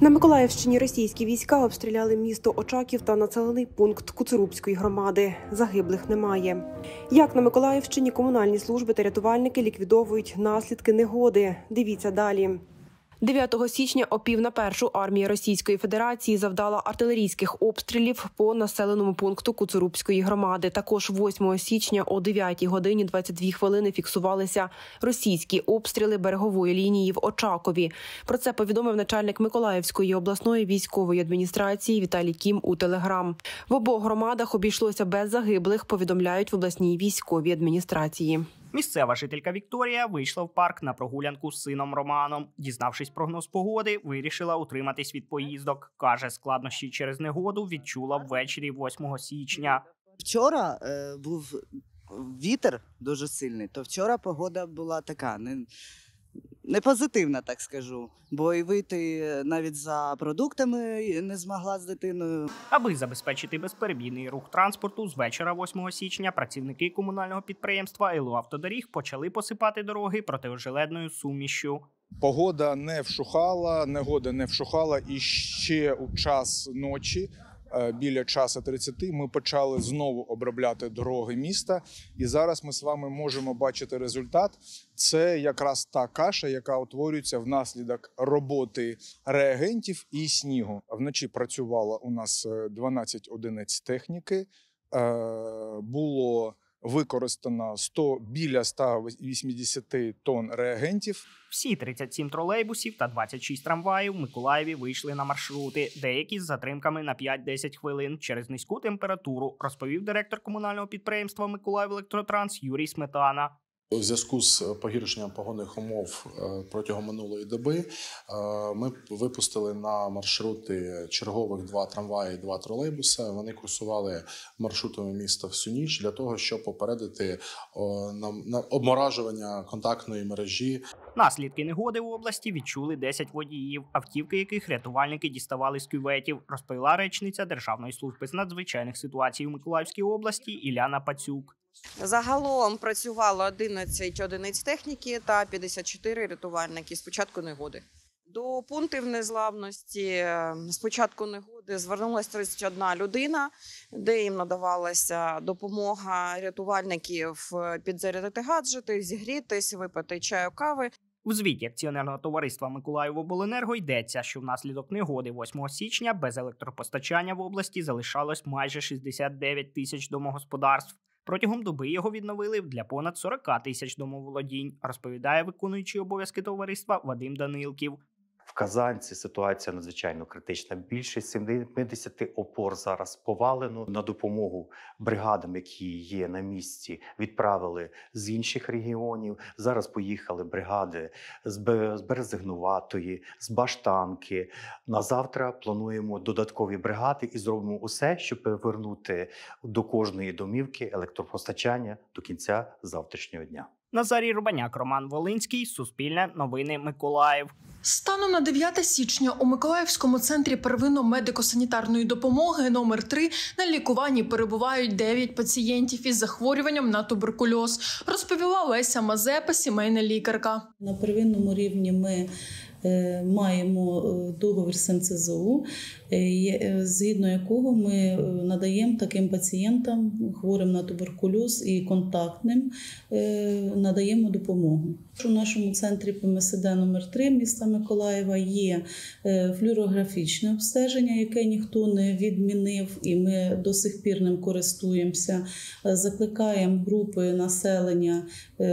На Миколаївщині російські війська обстріляли місто Очаків та населений пункт Куцурубської громади. Загиблих немає. Як на Миколаївщині комунальні служби та рятувальники ліквідовують наслідки негоди? Дивіться далі. 9 січня о 12:45 армія Російської Федерації завдала артилерійських обстрілів по населеному пункту Куцурубської громади. Також 8 січня о 9:22 фіксувалися російські обстріли берегової лінії в Очакові. Про це повідомив начальник Миколаївської обласної військової адміністрації Віталій Кім у Телеграм. В обох громадах обійшлося без загиблих, повідомляють в обласній військовій адміністрації. Місцева жителька Вікторія вийшла в парк на прогулянку з сином Романом. Дізнавшись прогноз погоди, вирішила утриматись від поїздок. Каже, складнощі через негоду відчула ввечері 8 січня. Вчора був вітер дуже сильний, то вчора погода була така, не позитивна, так скажу. Бо і вийти навіть за продуктами не змогла з дитиною. Аби забезпечити безперебійний рух транспорту, з вечора 8 січня працівники комунального підприємства «Елуавтодоріг» почали посипати дороги протиожеледною сумішшю. Погода не вщухала, негода не вщухала, і ще у час ночі, біля 1:30, ми почали знову обробляти дороги міста. І зараз ми з вами можемо бачити результат. Це якраз та каша, яка утворюється внаслідок роботи реагентів і снігу. Вночі працювало у нас 12 одиниць техніки. Було використано біля 180 тонн реагентів. Всі 37 тролейбусів та 26 трамваїв в Миколаєві вийшли на маршрути, деякі з затримками на 5-10 хвилин через низьку температуру, розповів директор комунального підприємства «Миколаївелектротранс» Юрій Сметана. У зв'язку з погіршенням погодних умов протягом минулої доби ми випустили на маршрути чергових 2 трамваї і 2 тролейбуси. Вони курсували маршрутами міста всю ніч для того, щоб попередити обморажування контактної мережі. Наслідки негоди в області відчули 10 водіїв, автівки яких рятувальники діставали з кюветів, розповіла речниця Державної служби з надзвичайних ситуацій у Миколаївській області Іляна Пацюк. Загалом працювало 11 одиниць техніки та 54 рятувальники з початку негоди. До пунктів незламності з початку негоди звернулася 31 людина, де їм надавалася допомога рятувальників підзарядити гаджети, зігрітись, випити чаю, кави. У звіті акціонерного товариства «Миколаївобленерго» йдеться, що внаслідок негоди 8 січня без електропостачання в області залишалось майже 69 тисяч домогосподарств. Протягом доби його відновили для понад 40 тисяч домоволодінь, розповідає виконуючий обов'язки товариства Вадим Данилків. В Казанці ситуація надзвичайно критична. Більше 70 опор зараз повалено. На допомогу бригадам, які є на місці, відправили з інших регіонів. Зараз поїхали бригади з Березигнуватої, з Баштанки. На завтра плануємо додаткові бригади і зробимо усе, щоб повернути до кожної домівки електропостачання до кінця завтрашнього дня. Назарій Рубаняк, Роман Волинський, Суспільне новини, Миколаїв. Станом на 9 січня у Миколаївському центрі первинно-медико-санітарної допомоги номер 3 на лікуванні перебувають 9 пацієнтів із захворюванням на туберкульоз, розповіла Леся Мазепа, сімейна лікарка. На первинному рівні ми маємо договір з НСЗУ, згідно якого ми надаємо таким пацієнтам, хворим на туберкульоз і контактним, надаємо допомогу. У нашому центрі ПМСД номер 3 міста Миколаєва є флюорографічне обстеження, яке ніхто не відмінив, і ми до сих пір ним користуємося. Закликаємо групи населення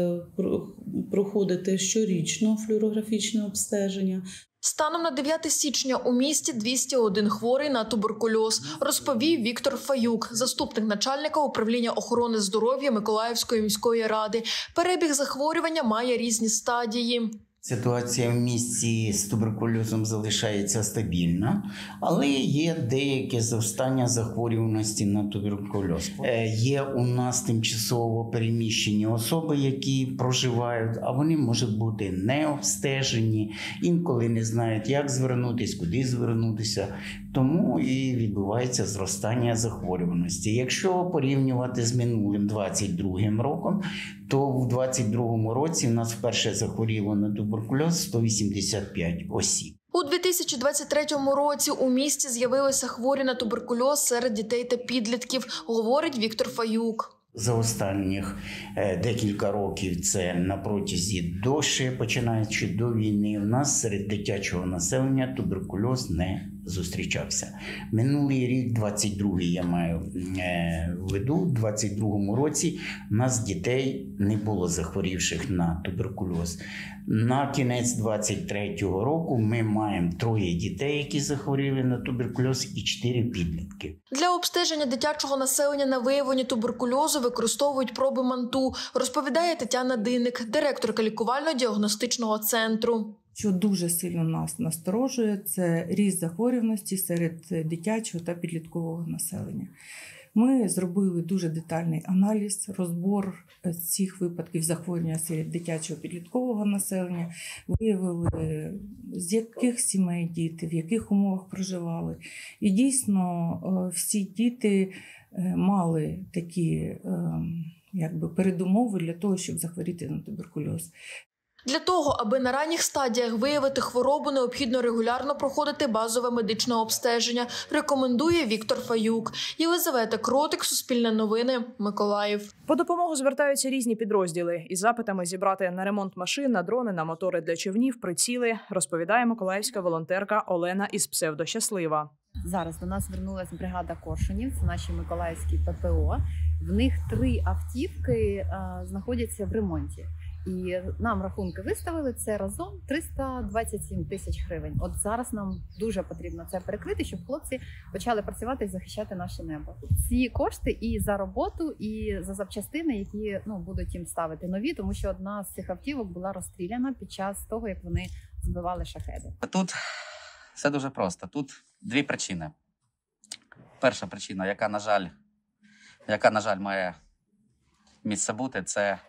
проходити щорічно флюорографічне обстеження. Станом на 9 січня у місті 201 хворий на туберкульоз, розповів Віктор Фаюк, заступник начальника управління охорони здоров'я Миколаївської міської ради. Перебіг захворювання має різні стадії. Ситуація в місті з туберкульозом залишається стабільна, але є деяке зростання захворюваності на туберкульоз. Є у нас тимчасово переміщені особи, які проживають, а вони можуть бути не обстежені, інколи не знають, як звернутися, куди звернутися. Тому і відбувається зростання захворюваності. Якщо порівнювати з минулим 22-м роком, то в 22-му році в нас вперше захворіло на туберкульоз 185 осіб. У 2023 році у місті з'явилися хворі на туберкульоз серед дітей та підлітків, говорить Віктор Фаюк. За останніх декілька років, це на протязі довше, починаючи до війни, в нас серед дитячого населення туберкульоз не зустрічався. Минулий рік, 22-й я маю в виду, в 22-му році у нас дітей не було захворівших на туберкульоз. На кінець 23-го року ми маємо 3 дітей, які захворіли на туберкульоз, і 4 підлітки. Для обстеження дитячого населення на виявлення туберкульозу використовують проби МАНТУ, розповідає Тетяна Диник, директорка лікувально-діагностичного центру. Що дуже сильно нас насторожує, це ріст захворюваності серед дитячого та підліткового населення. Ми зробили дуже детальний аналіз, розбор цих випадків захворювання серед дитячого підліткового населення, виявили, з яких сімей діти, в яких умовах проживали. І дійсно всі діти мали такі передумови для того, щоб захворіти на туберкульоз. Для того, аби на ранніх стадіях виявити хворобу, необхідно регулярно проходити базове медичне обстеження, рекомендує Віктор Фаюк. Єлизавета Кротик, Суспільне новини, Миколаїв. По допомогу звертаються різні підрозділи із запитами зібрати на ремонт машин, на дрони, на мотори для човнів, приціли, розповідає миколаївська волонтерка Олена із псевдощаслива. Зараз до нас звернулася бригада Коршунів, це наші миколаївські ППО. В них 3 автівки знаходяться в ремонті. І нам рахунки виставили, це разом 327 тисяч гривень. От зараз нам дуже потрібно це перекрити, щоб хлопці почали працювати і захищати наше небо. Ці кошти і за роботу, і за запчастини, які будуть їм ставити нові, тому що одна з цих автівок була розстріляна під час того, як вони збивали шахеди. Тут все дуже просто. Тут 2 причини. Перша причина, яка, на жаль, має місце бути, це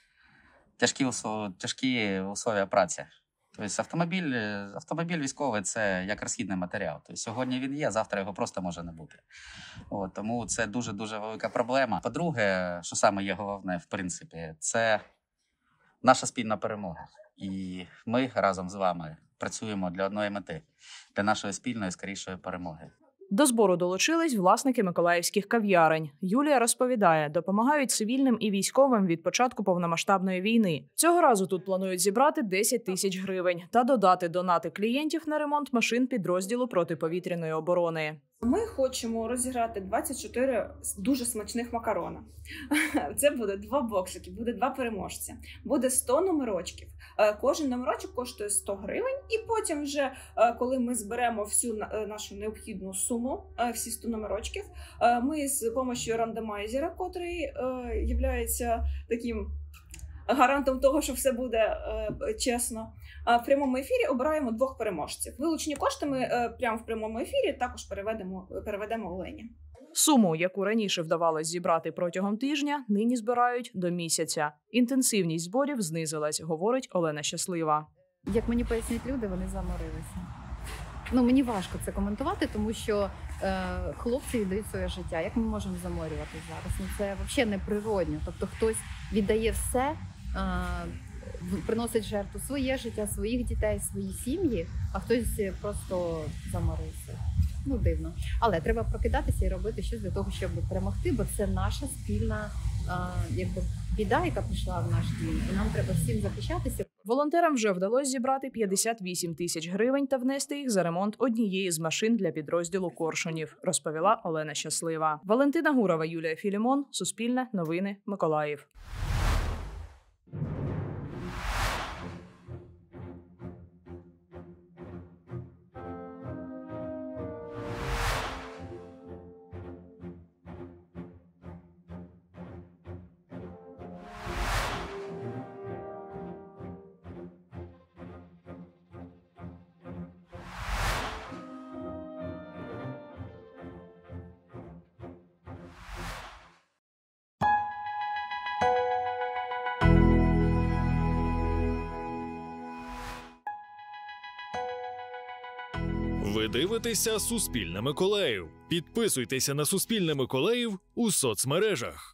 тяжкі условия праці. Тобто автомобіль військовий – це як розхідний матеріал. Тобто сьогодні він є, завтра його просто може не бути. Тому це дуже-дуже велика проблема. По-друге, що саме є головне, в принципі, це наша спільна перемога. І ми разом з вами працюємо для одної мети – для нашої спільної, скорішої перемоги. До збору долучились власники миколаївських кав'ярень. Юлія розповідає, допомагають цивільним і військовим від початку повномасштабної війни. Цього разу тут планують зібрати 10 тисяч гривень та додати донати клієнтів на ремонт машин підрозділу протиповітряної оборони. Ми хочемо розіграти 24 дуже смачних макарона. Це буде 2 боксики, буде 2 переможця. Буде 100 номерочків. Кожен номерочок коштує 100 гривень. І потім вже, коли ми зберемо всю нашу необхідну суму, всі 100 номерочків, ми з допомогою рандомайзера, котрий є таким гарантом того, що все буде чесно, в прямому ефірі обираємо 2 переможців. Вилучені кошти ми прямо в прямому ефірі також переведемо Олені. Суму, яку раніше вдавалось зібрати протягом тижня, нині збирають до місяця. Інтенсивність зборів знизилась, говорить Олена Щаслива. Як мені пояснюють люди, вони заморилися. Мені важко це коментувати, тому що хлопці віддають своє життя. Як ми можемо заморювати зараз? Це взагалі неприродно. Тобто хтось віддає все, приносить жертву своє життя, своїх дітей, свої сім'ї, а хтось просто заморився. Дивно. Але треба прокидатися і робити щось для того, щоб перемогти, бо це наша спільна біда, яка прийшла в наш дім. І нам треба всім захищатися. Волонтерам вже вдалося зібрати 58 тисяч гривень та внести їх за ремонт однієї з машин для підрозділу Коршунів, розповіла Олена Щаслива. Валентина Гурова, Юлія Філімон, Суспільне новини, Миколаїв. Ви дивитеся «Суспільне Миколаїв». Підписуйтеся на «Суспільне Миколаїв» у соцмережах.